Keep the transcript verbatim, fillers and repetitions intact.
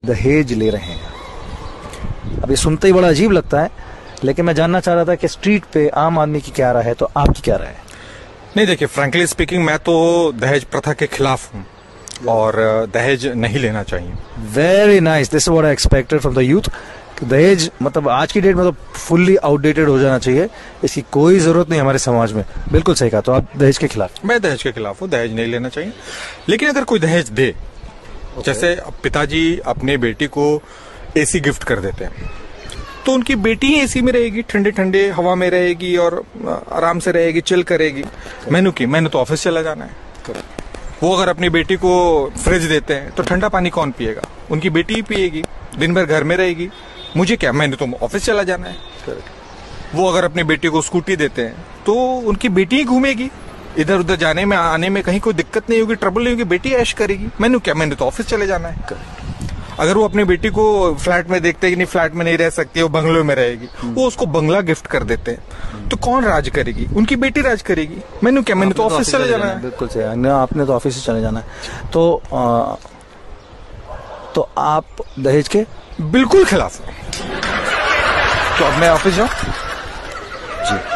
दहेज ले रहे हैं। अब ये सुनते ही बड़ा अजीब लगता है, लेकिन मैं जानना चाह रहा था कि स्ट्रीट पे आम आदमी की क्या राय है, तो आपकी क्या राय है? नहीं, देखिए, फ्रैंकली स्पीकिंग मैं तो दहेज प्रथा के खिलाफ हूँ और दहेज नहीं लेना चाहिए। Very nice, this is what I expected from the youth. दहेज मतलब आज की डेट में तो फुल्ली आउटडेटेड हो जाना चाहिए, इसकी कोई जरूरत नहीं हमारे समाज में। बिल्कुल सही कहा, तो आप दहेज के खिलाफ? मैं दहेज के खिलाफ हूँ, दहेज नहीं लेना चाहिए। लेकिन अगर कोई दहेज दे, okay. जैसे पिताजी अपने बेटी को एसी गिफ्ट कर देते हैं, तो उनकी बेटी ही एसी में रहेगी, ठंडे ठंडे हवा में रहेगी और आराम से रहेगी, चिल करेगी। मैंने की मैंने तो ऑफिस चला जाना है। वो अगर अपनी बेटी को फ्रिज देते हैं तो ठंडा पानी कौन पिएगा? उनकी बेटी ही पिएगी, दिन भर घर में रहेगी। मुझे क्या, मैंने तो ऑफिस चला जाना है। वो अगर अपनी बेटी को स्कूटी देते हैं तो उनकी बेटी ही घूमेगी, इधर उधर जाने में आने में कहीं कोई दिक्कत नहीं होगी, ट्रबल नहीं होगी, बेटी ऐश करेगी। मैंने क्या, मैंने तो ऑफिस चले जाना है। अगर वो अपनी बेटी को फ्लैट में देखते हैं कि नहीं फ्लैट में नहीं रह सकती, वो बंगलों में रहेगी, वो उसको बंगला गिफ्ट कर देते हैं, तो कौन राज करेगी? उनकी बेटी राज करेगी। मैंने क्या, मैंने तो ऑफिस चले जाना है। बिल्कुल सही, आपने तो ऑफिस से चले जाना है। तो आ, तो आप दहेज के बिल्कुल खिलाफ हैं। तो अब मैं ऑफिस जाऊं? जी।